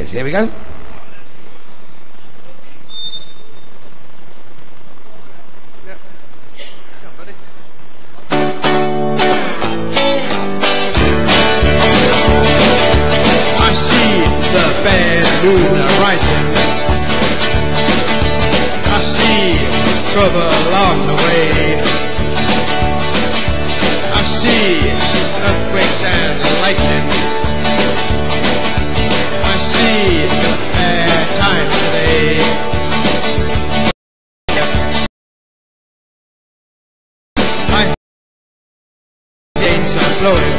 is. Here we go. I see the bad moon rising. I see trouble along the way. I see earthquakes and lightning. I see bad times today. My games are flowing.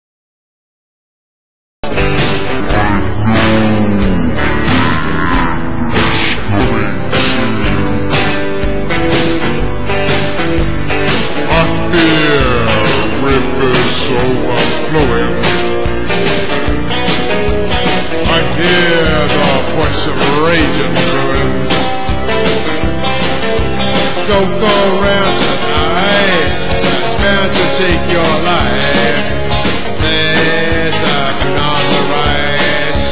Overflowing. I hear the voice of raging brewing. Don't go around tonight, it's bound to take your life. There's a moon on the rise.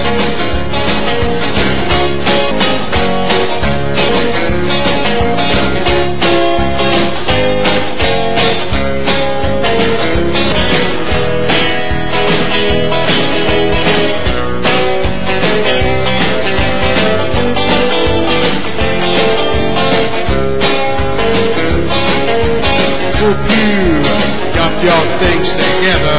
Hope you got your things together.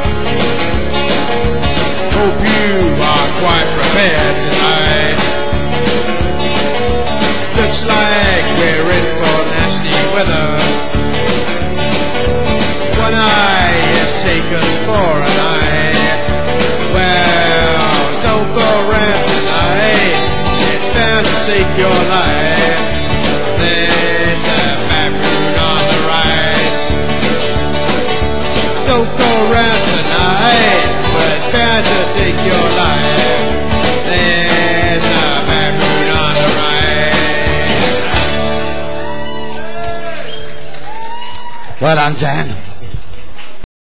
Hope you are quite prepared tonight. Looks like we're in for nasty weather. One eye is taken for an eye. Well, don't go around tonight, it's bound to take your life. There's a bad moon on the rise. Don't go around tonight, but it's bound to take your life. There's a bad moon on the rise. Well done, Dan.